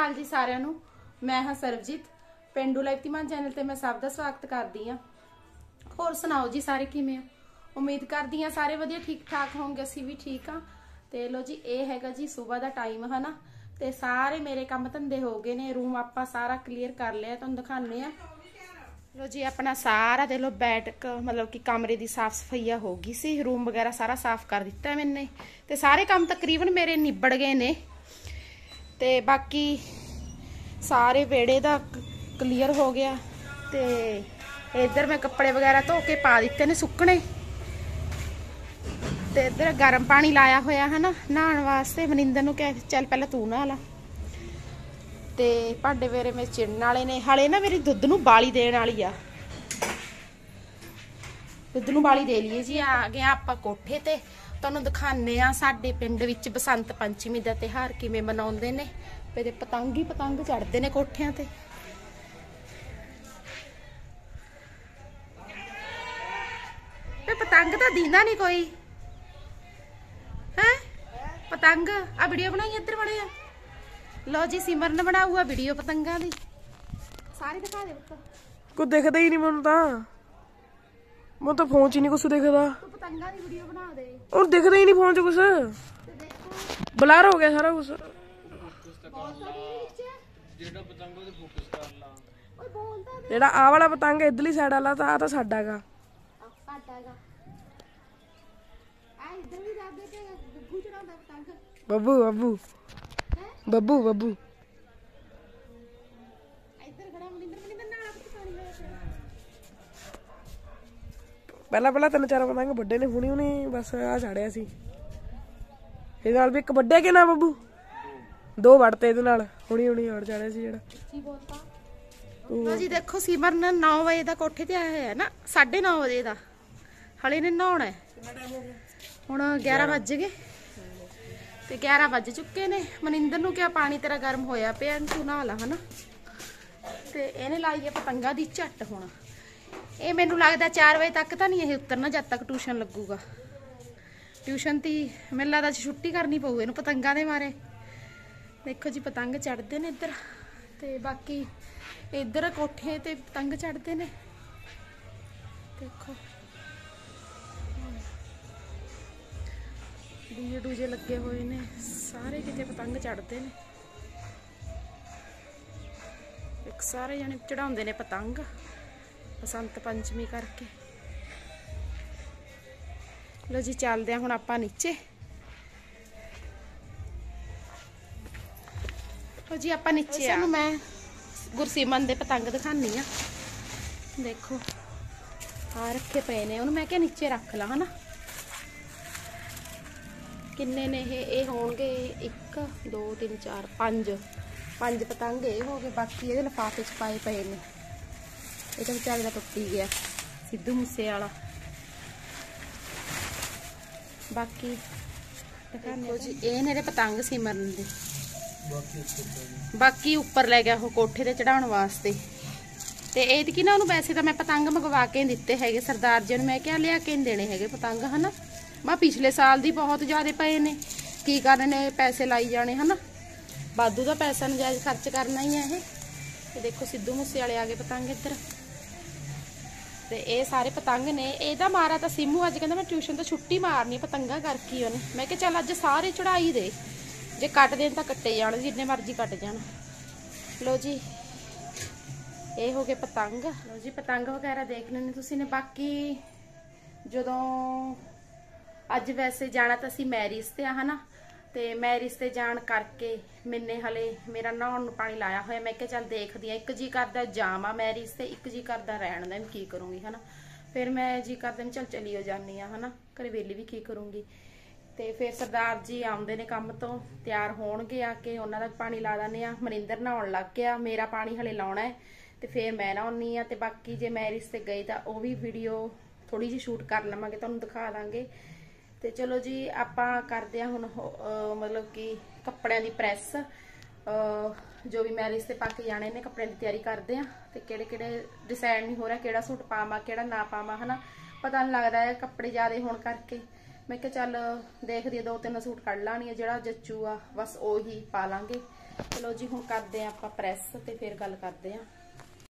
अकाल जी सारिਆਂ ਨੂੰ। मैं हाँ सरबजीत पेंडू लाइफ धीमान चैनल ते मैं सब का स्वागत करती हाँ। होर सुनाओ जी सारे किवें हो? उम्मीद करती हाँ सारे वधिया ठीक ठाक होंगे, असीं भी ठीक हाँ। तो लो जी ये हैगा जी सुबह का टाइम है ना, तो सारे मेरे काम धंधे हो गए ने। रूम आपां सारा क्लीयर कर लिया, तुहानूं दिखाने आ। लो जी अपना सारा दे लो बैठक मतलब कि कमरे की साफ सफाइया हो गई सी, रूम वगैरह सारा साफ कर दिता मैंने। तो सारे काम तकरीबन मेरे निबड़ गए ने। ते बाकी सारे वेड़े दा क्लीयर हो गया। ते इधर मैं कपड़े वगैरह धो के पा दिते ने सुकने। ते इधर गर्म पानी लाया होया है ना नहाने वास्ते। मनिंदर नूं कह चल पहले तू नहा ला। ते भांडे मेरे में चिड़न वाले ने। हाले ना मेरी दुध नूं बाली देण वाली आ, दुध नूं बाली दे लईए जी। आ गए आपां कोठे ते, तुहानूं दिखाने आ साडे पिंड विच बसंत पंचमी दा त्योहार किवें मनाउंदे ने। ते पतंग ही पतंग चढ़दे ने कोठियां ते। पतंग तो दींदा नहीं कोई है। पतंग आ वीडियो बनाई इधर बड़े आ। लो जी सिमरन बना हुआ वीडियो पतंगा दी, सारे दिखा दे पुत्त। कुछ दिखदा ही नहीं मैनूं तां, मैं तो फोन च ही नहीं कुछ दिखदा। तू पतंगा दी वीडियो बना दे। और दिखदा ही नहीं फोन च कुछ, ब्लर हो गया सारा कुछ। जेड़ा आ वाला पतंग इधरली साइड वाला तां आ तां साडा गा। बब्बू बब्बू बब्बू बब्बू पहला 3-4 पतंग ਵੱਡੇ ਨੇ ਹੁਣੀ ਹੁਣੀ बस आ छाड़िया सी। ਇਹਦੇ ਨਾਲ ਵੀ ਇੱਕ ਵੱਡੇ ਕੇ ਨਾ ਬੱਬੂ, 2 ਵੜਤੇ ਇਹਦੇ ਨਾਲ ਹੁਣੀ ਹੁਣੀ ਹੋਰ ਛਾੜਿਆ ਸੀ ਜਿਹੜਾ। लो जी देखो सिमरन 9 बजे का कोठे ते आया है ना, 9:30 बजे का। हले ने नहाउणा है, हुण 11 बज गए ते 11 बज चुके ने। मनिंदर नूं क्या पानी तेरा गर्म होया पिया, तू नहा ला है ना। ते इहने लाई है पतंगा दी झट। हुण ये मैनूं लगदा 4 बजे तक तां नहीं ये उतरना, जद तक ट्यूशन लगूगा। ट्यूशन ती मैनूं लगदा छुट्टी करनी पऊ इहनूं पतंगां दे मारे। देखो जी पतंग चढ़दे ने इधर, ते बाकी इधर कोठे ते पतंग चढ़ते ने। देखो डीजे डूजे लगे हुए ने, सारे किते पतंग चढ़ते ने। एक सारे जने चढ़ाउंदे ने पतंग बसंत पंचमी करके। लो जी चलदे हुण आपां नीचे। लो जी आपां नीचे आ। मैं गुरसिमन दे पतंग दिखानी आ। देखो आ रखे पे ने, उन्हें मैं क्या नीचे रख ला है ना। किन्ने ने ये होणगे 1 2 3 4 5 पतंग ये हो गए। बाकी ये लिफाफे च पाए पे ने। ये तो बेचारे का टुट ही गया, सिद्धू मूसे वाला। बाकी देखो जी ये मेरे पतंग सिमरन दे। बाकी ऊपर लै गया कोठे ते चढ़ाउण वास्ते। ते एतकी ना उन्होंने वैसे तो मैं पतंग मंगवा के दिते है सरदार जी, मैं क्या लिया के देने है पतंग है ना। मैं पिछले साल दी बहुत ज़्यादा पे ने, की करने पैसे लाई जाने है ना। वाधू का पैसा नजायज खर्च करना ही है ये। ते देखो सिद्धू मूसे वाले आ गए पतंग इधर। ते ये सारे पतंग ने। एदा मारा तो सिमू अज कहता मैं ट्यूशन तो छुट्टी मारनी पतंगा करके उन्हें। मैं क्या चल अज सारे चढ़ाई दे, जे कट देन तो कट्टे जान, जिन्ने मर्जी कट जान। लो जी ये हो गए पतंग। लो जी पतंग वगैरह देख लेने तुसी ने। बाकी जदों अज वैसे जाना तो असी मैरिज ते है ना, तो मैरिज ते जान करके मैंने हले मेरा नहाउण नूं पानी लाया होया। मैं क्या चल देखदी आ, एक जी करदा जावां मैरिज ते, एक जी करदा रहण दा, की करूँगी है ना। फिर मैं जी करदा चल चली हो जानी है ना, घरे वेली भी की करूँगी। तो फिर सरदार जी आउंदे ने काम तो तैयार होणगे, आके उन्हां दा पानी ला दिंदे आ। मनिंदर नहाउण लग गया, मेरा पानी हले लाउणा है तो फिर मैं नहाउणी आ। तो बाकी जे मैरिज से गई तो वह भी वीडियो थोड़ी जी शूट कर लवांगे, तुहानूं दिखा दांगे। तो चलो जी आपां करदे आ हुण मतलब कि कपड़ियां दी प्रैस। जो भी मैरिज से पा के जाने ने कपड़े की तैयारी करते हैं। तो किहड़े डिसाइड नहीं हो रहा किहड़ा सूट पावां किहड़ा ना पावां है ना, पता नहीं लगता है कपड़े ज़्यादा होने करके। मैं क्या चल देखदी 2-3 सूट कढ़ लानी है, जिहड़ा जच्चू आ बस ओही पा लांगे। ਚਲੋ ਜੀ ਹੁਣ ਕਰਦੇ ਆ ਆਪਾਂ ਪ੍ਰੈਸ ਤੇ ਫਿਰ ਗੱਲ ਕਰਦੇ ਆ।